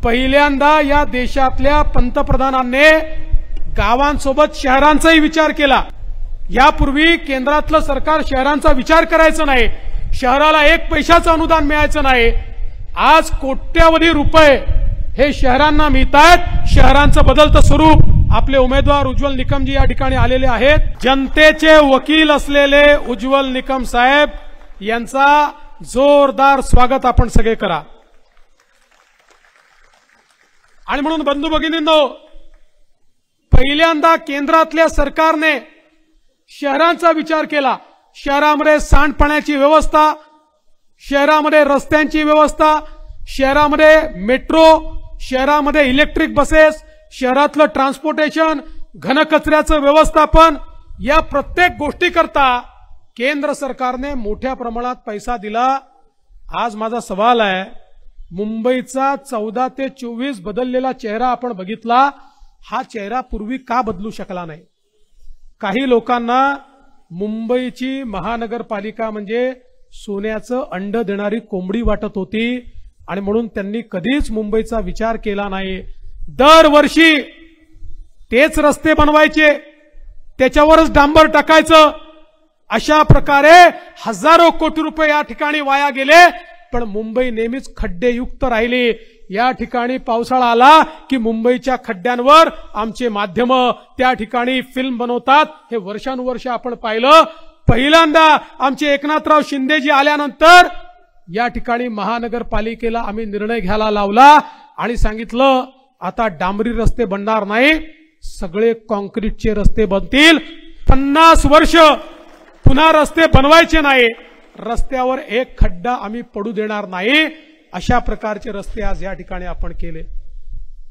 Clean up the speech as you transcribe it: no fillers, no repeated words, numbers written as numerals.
पहिल्यांदा या देशातल्या पंतप्रधानांनी गावांसोबत शहरांचाही विचार केला। यापूर्वी केंद्रातलं सरकार शहरांचा विचार करायचं नाही, शहराला एक पैशाचं अनुदान मिळायचं नाही। आज कोट्यावधी रुपये हे शहरांना मिळतात। शहरांचं बदलतं स्वरूप आपले उमेदवार उज्ज्वल निकमजी या ठिकाणी आलेले आहेत। जनतेचे वकील असलेले उज्ज्वल निकम साहेब यांचा जोरदार स्वागत आपण सगळे करा। आणि म्हणून बंधू भगिनींनो, पहिल्यांदा केंद्रातल्या सरकारने शहरांचा विचार केला। शहरामध्ये सांडपाण्याची व्यवस्था, शहरामध्ये रस्त्यांची व्यवस्था, शहरामध्ये मेट्रो, शहरामध्ये इलेक्ट्रिक बसेस, शहरातलं ट्रान्सपोर्टेशन, घनकचऱ्याचं व्यवस्थापन, या प्रत्येक गोष्टीकरता केंद्र सरकारने मोठ्या प्रमाणात पैसा दिला। आज माझा सवाल आहे, मुंबईचा 14 ते 24 बदललेला चेहरा आपण बघितला, हा चेहरा पूर्वी का बदलू शकला नाही? काही लोकांना मुंबईची महानगरपालिका म्हणजे सोन्याचं अंड देणारी कोंबडी वाटत होती आणि म्हणून त्यांनी कधीच मुंबईचा विचार केला नाही। दरवर्षी तेच रस्ते बनवायचे, त्याच्यावरच डांबर टाकायचं, अशा प्रकारे हजारो कोटी रुपये या ठिकाणी वाया गेले, पण मुंबई नेहमीच खड्डेयुक्त राहिली। या ठिकाणी पावसाळा आला की मुंबईच्या खड्ड्यांवर आमचे माध्यम त्या ठिकाणी फिल्म बनवतात। हे वर्षानुवर्ष आपण पाहिलं। पहिल्यांदा आमचे एकनाथराव शिंदेजी आल्यानंतर या ठिकाणी महानगरपालिकेला आम्ही निर्णय घ्यायला लावला आणि सांगितलं, आता डांबरी रस्ते बनणार नाही, सगळे कॉन्क्रीटचे रस्ते बनतील। 50 वर्ष पुन्हा रस्ते बनवायचे नाही, रस्त्यावर एक खड्डा आम्ही पडू देणार नाही। अशा प्रकारचे रस्ते आज या ठिकाणी आपण केले।